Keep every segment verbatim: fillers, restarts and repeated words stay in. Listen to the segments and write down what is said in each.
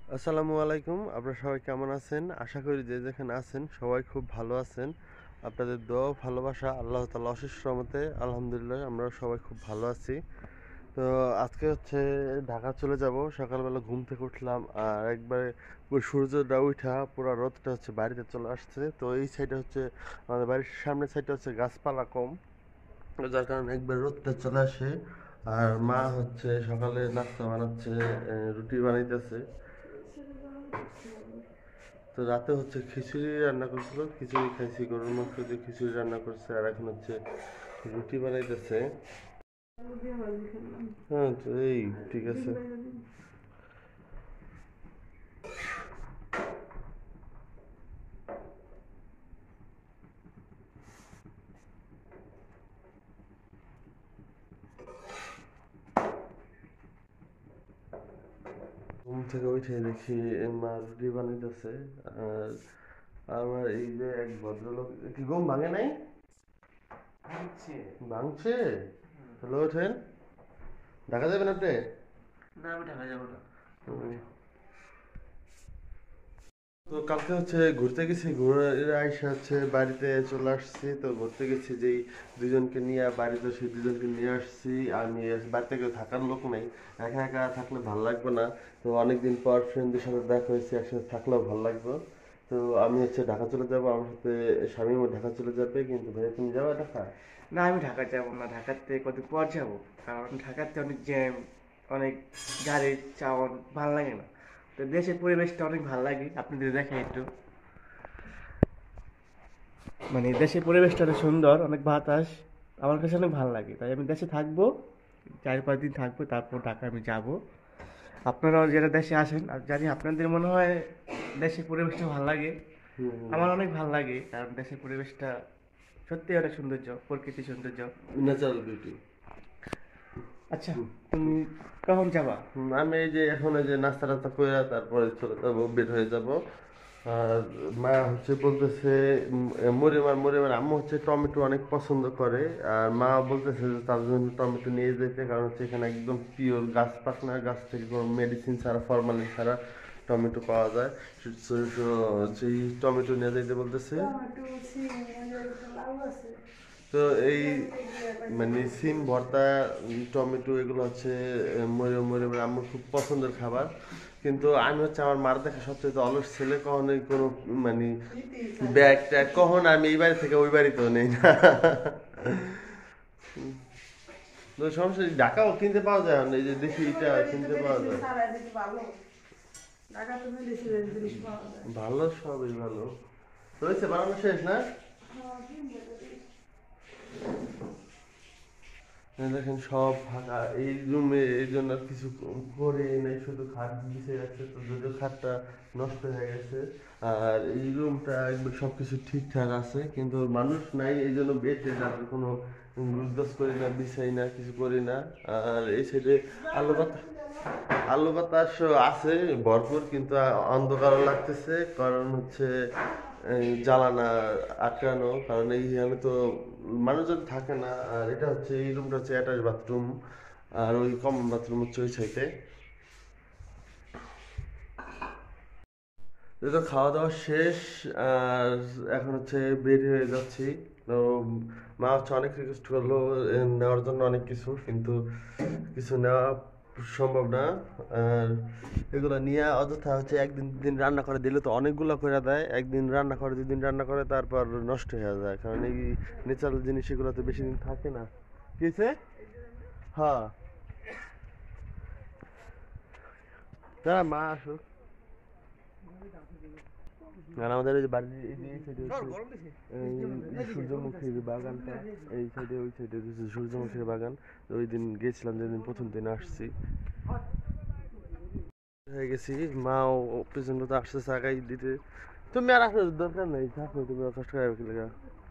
আসসালামু আলাইকুম। আপনারা সবাই কেমন আছেন? আশা করি যে যেখানে আছেন সবাই খুব ভালো আছেন। আপনাদের দোয়া ও ভালোবাসা আল্লাহ তাআলার অশেষ রহমতে আলহামদুলিল্লাহ আমরা সবাই খুব ভালো আছি। তো আজকে হচ্ছে ঢাকা চলে যাব। সকালবেলা ঘুম থেকে উঠলাম আর একবারে পুরো সূর্যটা উঠা পুরো রোদটা হচ্ছে বাড়িতে চলে আসছে। তো এই সাইডে হচ্ছে আমাদের বাড়ির সামনের সাইডে হচ্ছে গাছপালা কম, তো যার কারণে একবার রোদটা চলে আসে। আর মা হচ্ছে সকালে নাস্তা বানাচ্ছে, এ, রুটি বানাইতেছে। তো রাতে হচ্ছে খিচুড়ি রান্না করছিল, খিচুড়ি খাইছি, গরুর মাংস দিয়ে খিচুড়ি রান্না করছে। আর এখন হচ্ছে রুটি বানাইতেছে। হ্যাঁ, তো এই ঠিক আছে। ঘুম থেকে উঠে দেখি মা রুটি বানাইতেছে। আর আমার এই যে এক ভদ্রলোক, কি ঘুম ভাঙে নাই? ভাঙছে। ভাঙছে? তাহলে ওঠেন, ঢাকা যাবেন আপনি? না, আমি ঢাকা যাবো না। হুম। তো কালকে হচ্ছে ঘুরতে গেছি, ঘুরে আইসা হচ্ছে বাড়িতে চলে আসছি। তো ঘুরতে গেছি যেই দুজনকে নিয়ে, বাড়িতে সেই দুজনকে নিয়ে আসছি। আমি বাড়িতে কেউ থাকার লোক নেই, একা একা থাকলে ভালো লাগবে না। তো অনেকদিন পর ফ্রেন্ডদের সাথে দেখা হয়েছে, একসাথে থাকলেও ভালো লাগবে। তো আমি হচ্ছে ঢাকা চলে যাবো, আমার সাথে স্বামীও ঢাকা চলে যাবে। কিন্তু ভাই তুমি যাবে ঢাকা? না, আমি ঢাকা যাবো না। ঢাকাতে কদিন পর যাবো। কারণ ঢাকাতে অনেক জ্যাম, অনেক গাড়ির চাওয়ান, ভালো লাগে না। তো দেশের পরিবেশটা অনেক ভালো লাগে। আপনাদের দেখেন একটু, মানে দেশের পরিবেশটা অনেক সুন্দর, অনেক বাতাস। আমার কাছে অনেক ভালো লাগে, তাই আমি দেশে থাকবো। চার পাঁচ দিন থাকবো, তারপর ঢাকা আমি যাবো। আপনারাও যারা দেশে আসেন, আর জানি আপনাদের মনে হয় দেশের পরিবেশটা ভালো লাগে। হুম। আমার অনেক ভালো লাগে, কারণ দেশের পরিবেশটা সত্যি অনেক সৌন্দর্য, প্রকৃতি সৌন্দর্য। Natural beauty. আচ্ছা, তুমি কখন যাবা? হুম, আমি এই যে এখন এই যে নাস্তা টাস্তা করে তারপরে চলে যাবো, বের হয়ে যাব। আর মা হচ্ছে বলতেছে, উম, মরিয়ম আর মরিয়মের আম্মু হচ্ছে টমেটো অনেক পছন্দ করে। আর মা বলতেছে যে তার জন্য টমেটো নিয়ে যেতে, কারণ হচ্ছে এখানে একদম পিওর গাছ পাকনা গাছ থেকে কোনো মেডিসিন ছাড়া, ফরমালিন ছাড়া টমেটো পাওয়া যায়। সে- সে- সে- সেই টমেটো নিয়ে যেতে বলতেছে। তো এই মানে সিম ভর্তা, উম, টমেটো এগুলো হচ্ছে মরিয়ম মরিয়মের আম্মুর খুব পছন্দের খাবার। কিন্তু আমি হচ্ছে আমার মার দেখে সবচেয়ে অলস ছেলে, কখনোই কোনো মানে ব্যাগ ট্যাগ কখন আমি এই বাড়ি থেকে ওই বাড়িতেও নেই না। তো সমস্যা নেই, ঢাকাও কিনতে পাওয়া যায় না, এই যে দেখি এটা কিনতে পাওয়া যায়। ভালো, সবই ভালো। তো হয়েছে, বানানো শেষ না? এই দেখেন সব ফাঁকা এই রুমে, এই জন্য আর কিছু করে নাই, শুধু খাট বিছিয়ে রাখছে। তো যদিও খাটটা নষ্ট হয়ে গেছে। আর এই রুমটা একবার সবকিছু ঠিকঠাক আছে, কিন্তু মানুষ নাই, এই জন্য বেড টেড আর কোনো গুজগাছ করি না, বিছাই না, কিছু করি না। আর এই সাইডে আলো বাতাস, আলো বাতাস আছে ভরপুর, কিন্তু অন্ধকারও লাগতেছে। কারণ হচ্ছে এই জ্বালানা আটকানো, কারণ এইখানে তো মানুষজন থাকে না। আর এটা হচ্ছে, এই রুমটা হচ্ছে অ্যাটাচ বাথরুম, আর ওই কমন বাথরুম হচ্ছে ওই সাইডে। এই তো খাওয়া দাওয়া শেষ। আর এখন হচ্ছে বের হয়ে যাচ্ছি। তো মা হচ্ছে অনেক রিকোয়েস্ট করলো এ, নেওয়ার জন্য অনেক কিছু, কিন্তু কিছু নেওয়া সম্ভব না। আর এগুলো নিয়ে অযথা হচ্ছে একদিন দুদিন রান্না করে দিলে তো অনেকগুলো করে দেয়, একদিন রান্না করে দুদিন রান্না করে তারপর নষ্ট হয়ে যায়। কারণ এই ন্যাচারাল জিনিস এগুলো তো বেশি দিন থাকে না। কিসে? হ্যাঁ, তারা মা আসুক। আর আমাদের ওই যে বাড়ির এই যে এই সাইডে হচ্ছে এই সূর্যমুখীর বাগানটা, এই সাইডে ওই সাইডে হচ্ছে সূর্যমুখীর বাগান। ওই দিন গেছিলাম, যেদিন প্রথম দিন আসছি, হয়ে গেছি। মাও পিছন মতো আসছে চাকাই দিতে। তুমি আর আসার দরকার নেই, থাকো, তুমি আর কষ্ট করে কি লাগা।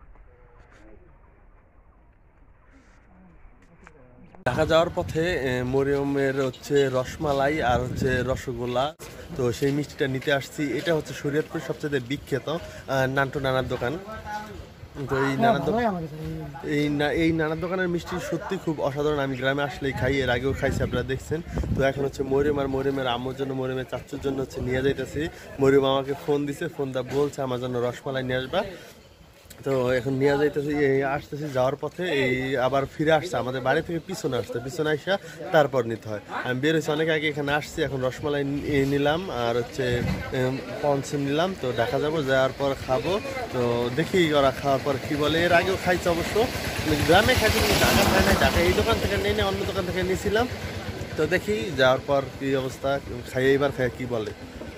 ঢাকা যাওয়ার পথে এ, মরিয়মের হচ্ছে রসমালাই আর হচ্ছে রসগোল্লা, তো সেই মিষ্টিটা নিতে আসছি। এটা হচ্ছে শরীয়তপুর সবচেয়ে বিখ্যাত আহ, নান্টু নানার দোকান। তো এই নানা এই না এই নানা দোকানের মিষ্টি সত্যি খুব অসাধারণ। আমি গ্রামে আসলেই খাই, এর আগেও খাইছি, আপনারা দেখছেন। তো এখন হচ্ছে মরিয়ম আর মরিয়মের আম্মুর জন্য, মরিয়মের চাচুর জন্য হচ্ছে নিয়ে যাইতেছি। মরিয়ম আমাকে ফোন দিছে, ফোনটা বলছে আমার জন্য রসমালাই নিয়ে আসবা। তো এখন নিয়ে যাইতেছি, এই আসতেছি, যাওয়ার পথে এই আবার ফিরে আসছে আমাদের বাড়ি থেকে পিছনে আসতে, পিছনে আসা তারপর নিতে হয়। আমি বের হয়েছি অনেক আগে, এখানে আসছি, এখন রসমালাই নিলাম আর হচ্ছে পঞ্চ নিলাম। তো দেখা যাবো, যাওয়ার পর খাবো। তো দেখি ওরা খাওয়ার পর কি বলে। এর আগেও খাইছে অবশ্য, গ্রামে খাইছি, কিন্তু ঢাকা খাই নাই। ঢাকা এই দোকান থেকে নেই, অন্য দোকান থেকে নিয়েছিলাম। তো দেখি যাওয়ার পর কি অবস্থা, খাইয়ে এবার খাই কি বলে।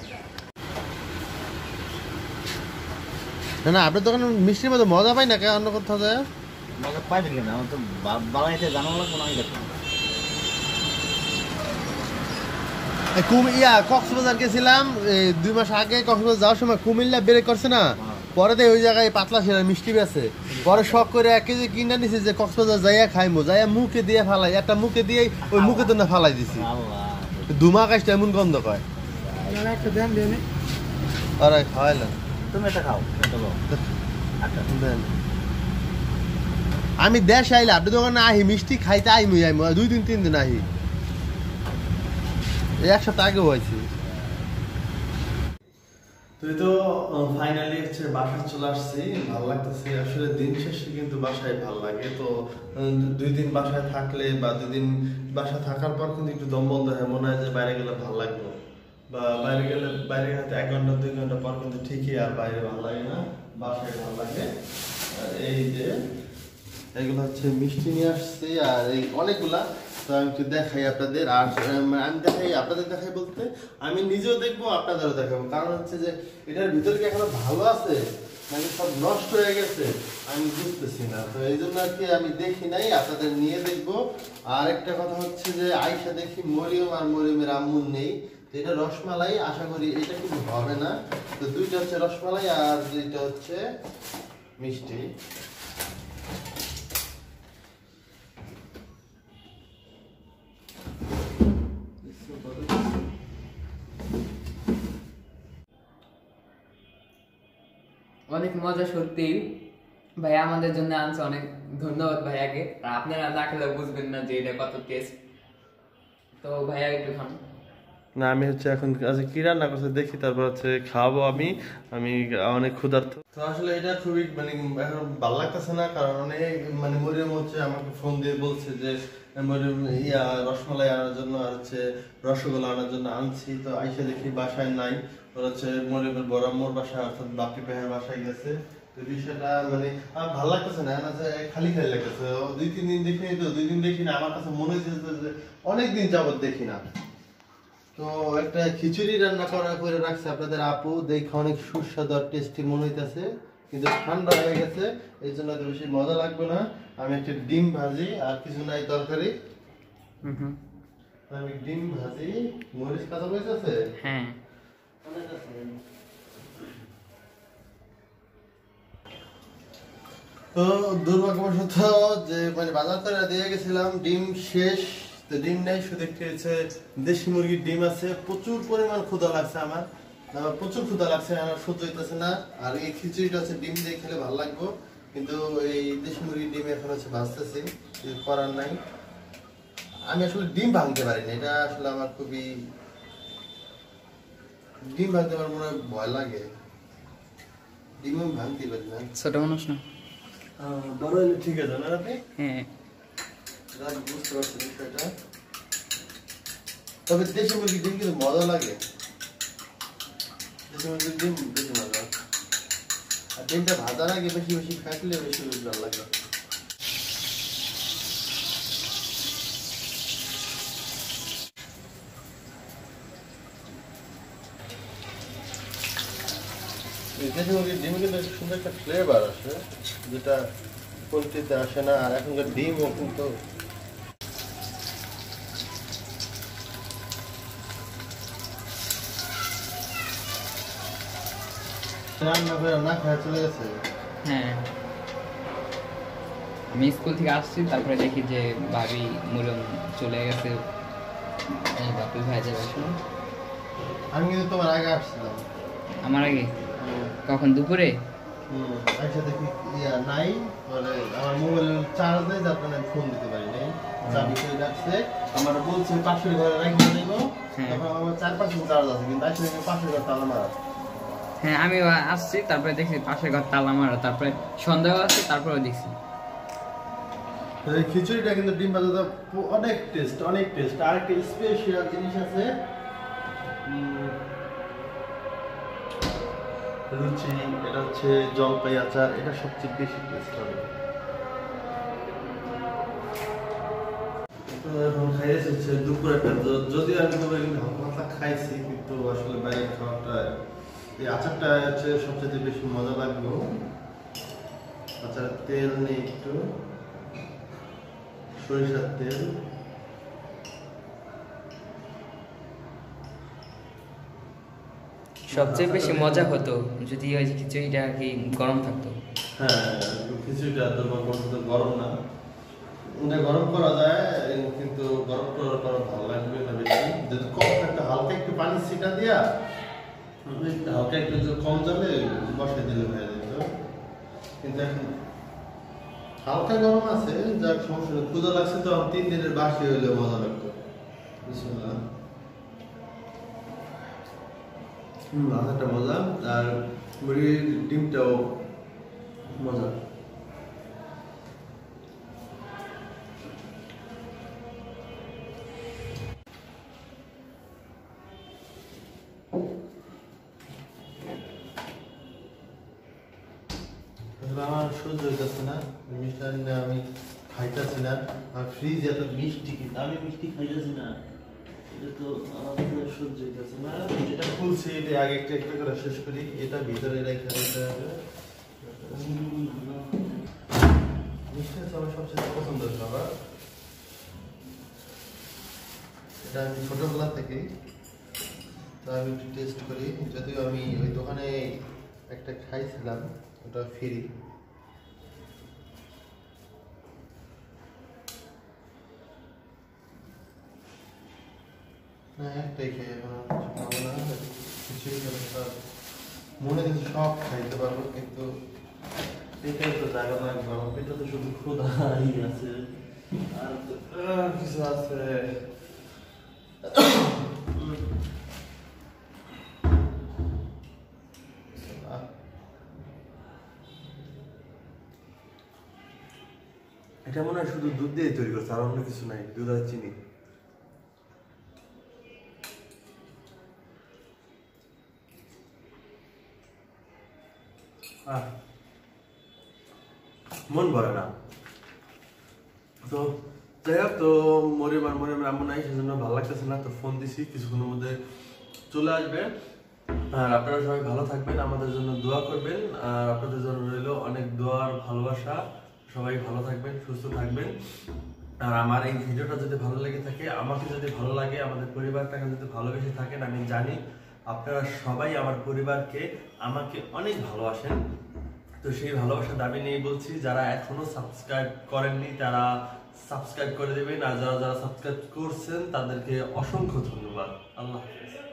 না না, আপনার দোকানে মিষ্টির মধ্যে মজা পাই না কে অন্য কোথাও যায়? মজা পাইবেন কেন? আমার তো বানাইতে জানা লাগবে না। আমি ইয়া কক্সবাজার গেছিলাম দুই মাস আগে, কক্সবাজার যাওয়ার সময় কুমিল্লা বেড়ে করছে না, পরে দিয়ে ওই জায়গায় পাতলা সেরা মিষ্টি বেছে, পরে শখ করে এক কেজি কিনে নিছে যে কক্সবাজার যাইয়া খাইমো, যাইয়া মুখে দিয়ে ফালাই, একটা মুখে দিয়ে ওই মুখে তো না ফালাই দিছি, দুমা কাজটা এমন গন্ধ কয়। আরে খাওয়াইলাম, তুমি এটা খাও। আমি দেশ আইলে আপনি দোকানে আহি মিষ্টি খাইতে আইমু আইমু দুই দিন তিন দিন আহি, এক সপ্তাহ আগে হয়েছে। তুই তো ফাইনালি হচ্ছে বাসায় চলে আসছি, ভালো লাগতেছে আসলে। দিন শেষে কিন্তু বাসায় ভালো লাগে। তো দুই দিন বাসায় থাকলে বা দুই দিন বাসায় থাকার পর কিন্তু একটু দম বন্ধ হয়, মনে হয় যে বাইরে গেলে ভালো লাগবে, বা বাইরে গেলে বাইরে হয়তো এক ঘন্টা দুই ঘন্টা পর কিন্তু ঠিকই আর বাইরে ভালো লাগে না, বাসায় ভালো লাগে। এই যে এগুলো হচ্ছে মিষ্টি নিয়ে আসছি, আর এই অনেকগুলা। তো আমি একটু দেখাই আপনাদের, আর আমি দেখাই আপনাদের দেখাই বলতে আমি নিজেও দেখবো আপনাদেরও দেখাবো, কারণ হচ্ছে যে এটার ভিতরে কি এখনো ভালো আছে নাকি সব নষ্ট হয়ে গেছে আমি বুঝতেছি না। তো এই জন্য আর কি আমি দেখি নাই, আপনাদের নিয়ে দেখবো। আর একটা কথা হচ্ছে যে আইসা দেখি মরিয়ম আর মরিয়মের আম্মুর নেই। তো এটা রসমালাই, আশা করি এটা কিন্তু হবে না। তো দুইটা হচ্ছে রসমালাই আর দুইটা হচ্ছে মিষ্টি। অনেক মজা সত্যি, ভাই আমাদের জন্য আনছে, অনেক ধন্যবাদ ভাইয়াকে। আর আপনারা না খেলে বুঝবেন না যে এটা কত টেস্ট। তো ভাইয়া একটু খান। না আমি হচ্ছে এখন আজকে কি রান্না করছে দেখি, তারপর হচ্ছে খাওয়াবো। আমি আমি অনেক ক্ষুধার্ত। তো আসলে এটা খুবই মানে এখন ভালো লাগতেছে না, কারণ অনেক মানে মরিয়ম হচ্ছে আমাকে ফোন দিয়ে বলছে যে মরিয়ম ইয়া রসমালাই আনার জন্য আর হচ্ছে রসগোল্লা আনার জন্য আনছি। তো আইসা দেখি বাসায় নাই, ওরা হচ্ছে মরিয়মের বড় আম্মুর বাসায় অর্থাৎ বাপি ভাইয়ের বাসায় গেছে। তো বিষয়টা মানে আমার ভালো লাগতেছে না, খালি খালি লাগতেছে। দুই তিন দিন দেখি তো দুই দিন দেখি না, আমার কাছে মনে হচ্ছে যে অনেকদিন যাবত দেখি না। তো একটা খিচুড়ি রান্না করা করে রাখছে আপনাদের আপু, দেখে অনেক সুস্বাদু আর টেস্টি মনে হইতেছে, কিন্তু ঠান্ডা হয়ে গেছে এই জন্য তো বেশি মজা লাগবে না। আমি একটা ডিম ভাজি আর কিছু নাই তরকারি। আমি ডিম ভাজি, মরিচ কাঁচা মরিচ আছে, হ্যাঁ তো দুর্ভাগ্যবশত যে মানে বাজার করে দিয়ে গেছিলাম, ডিম শেষ। তো ডিম নেই, শুধু খেয়েছে দেশি মুরগির ডিম আছে। প্রচুর পরিমাণ ক্ষুধা লাগছে আমার, আমার প্রচুর ক্ষুধা লাগছে, আমার সহ্য হইতেছে না। আর এই খিচুড়িটা হচ্ছে ডিম দিয়ে খেলে ভালো লাগবে, কিন্তু এই দেশি মুরগির ডিম এখন হচ্ছে ভাজতেছি, করার নাই। আমি আসলে ডিম ভাঙতে পারি না, এটা আসলে আমার খুবই, ডিম ভাঙতে আমার মনে হয় ভয় লাগে, ডিম আমি ভাঙতে পারি না। ছোট মানুষ না, বড় হলে ঠিক আছে না আপনি? হ্যাঁ বুঝতে পারছি বিষয়টা। তবে দেশি মুরগির ডিম কিন্তু মজা লাগে, দেশি মুরগির ডিম বেশি মজা। আর ডিমটা ভাজার আগে বেশি বেশি খাইলে বেশি বেশি ভালো লাগে। দেশি মুরগির ডিমে কিন্তু একটা সুন্দর একটা ফ্লেভার আসে, যেটা পোলট্রিতে আসে না। আর এখনকার ডিমও কিন্তু রান্না করে না খাওয়া চলে গেছে। হ্যাঁ আমি স্কুল থেকে আসছি, তারপরে দেখি যে ভাবি মূলম চলে গেছে এই বাপি ভাইজার বাসায়। আমি কিন্তু তোমার আগে আসছিলাম। আমার আগে? কখন? দুপুরে? হুম, একসাথে কি ইয়া নাই মানে আমার মোবাইল চার্জ নেই যার কারণে ফোন দিতে পারি নাই চাবি করে রাখছে আমার বলছে পাশের ঘরে রাখতে দেবো হ্যাঁ। তখন আমার চার পাঁচশো চার্জ আছে কিন্তু আসলে পাশের ঘর তালা মারা হ্যাঁ আমি আসছি তারপরে দেখছি পাশের ঘর তালা মারা, তারপরে সন্দেহ আছে তারপরে দেখছি। তো এই খিচুড়িটা কিন্তু ডিম ভাজাটা অনেক টেস্ট অনেক টেস্ট আর একটা স্পেশাল জিনিস আছে উম, লুচি, এটা হচ্ছে জলপাই আচার, এটা সবচেয়ে বেশি টেস্ট হবে। তো এখন খাইয়েছি হচ্ছে দুপুর একটা, যদিও আমি তো হালকা হালকা খাইছি কিন্তু আসলে বাইরে খাওয়াটা এই আচারটা হচ্ছে সবচেয়ে বেশি মজা লাগলো। আচারের তেল নেই একটু সরিষার তেল, সবচেয়ে বেশি মজা হতো যদি ওই যে খিচুড়িটা আর কি গরম থাকতো। হ্যাঁ খিচুড়িটা তো গরম না, এটা গরম করা যায় কিন্তু গরম করার পর ভালো লাগবে না বেশি, যদি কম একটা হালকা একটু পানি ছিটা দিয়া হালকা একটু কম জালে বসাই দিলে হয়ে যেত, কিন্তু এখন হালকা গরম আছে যার সমস্যা নেই। ক্ষুধা লাগছে তো তিন দিনের বাসি হইলে মজা লাগতো। বিসমিল্লাহ। হুম আচারটা মজা আর মুরগির ডিমটাও মজা। আমার সহ্য হইতেছে না মিষ্টি, আমি খাইতেছি না আর ফ্রিজ এত মিষ্টি কিন্তু আমি মিষ্টি খাইতেছি না, এটা তো আমার সহ্য হইতেছে না। যেটা খুলছি এটা আগে একটা একটা করে শেষ করি, এটা ভিতরে রেখে দিতে হবে। মিষ্টি হচ্ছে আমার সবচেয়ে পছন্দের খাবার, এটা আমি ছোটবেলা থেকেই তো আমি একটু টেস্ট করি, যদিও আমি ওই দোকানে একটা খাইছিলাম ওটা ফ্রি। না একটাই খেয়ে খাবো না, কিছুই মনে কিছু সব খাইতে পারবো কিন্তু এটাই তো জায়গা লাগবে, আমার পেটে তো শুধু ক্ষুধাই আছে আর কিছু আছে। এটা মনে হয় শুধু দুধ দিয়ে তৈরি করছে আর অন্য কিছু নাই, দুধ আর চিনি। মন ভরে না তো যাই হোক, তো মরিয়ম আর মরিয়ম আম্মু নাই সেজন্য ভালো লাগতেছে না, তো ফোন দিছি কিছুক্ষণের মধ্যে চলে আসবে। আর আপনারা সবাই ভালো থাকবেন, আমাদের জন্য দোয়া করবেন আর আপনাদের জন্য রইল অনেক দোয়ার ভালোবাসা। সবাই ভালো থাকবেন, সুস্থ থাকবেন। আর আমার এই ভিডিওটা যদি ভালো লেগে থাকে, আমাকে যদি ভালো লাগে, আমাদের পরিবারটাকে যদি ভালোবেসে থাকেন, আমি জানি আপনারা সবাই আমার পরিবারকে আমাকে অনেক ভালোবাসেন। তো সেই ভালোবাসা দাবি নিয়ে বলছি, যারা এখনো সাবস্ক্রাইব করেননি তারা সাবস্ক্রাইব করে দেবেন, আর যারা যারা সাবস্ক্রাইব করছেন তাদেরকে অসংখ্য ধন্যবাদ। আল্লাহ হাফেজ।